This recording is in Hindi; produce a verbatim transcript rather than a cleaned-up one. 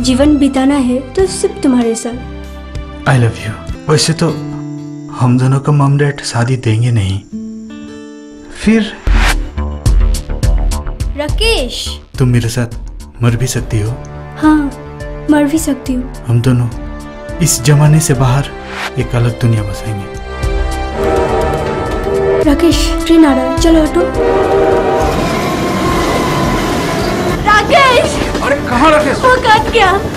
जीवन बिताना है तो सिर्फ तुम्हारे साथ। I love you. वैसे तो हम दोनों का मम डैड शादी देंगे नहीं। फिर राकेश, तुम मेरे साथ मर भी सकती हो। हाँ, मर भी सकती हूँ। हम दोनों इस जमाने से बाहर एक अलग दुनिया बसाएंगे। राकेश, ट्रेन आ रहा है, चलो ऑटो। राकेश! अरे कहाँ राकेश? वो कट गया।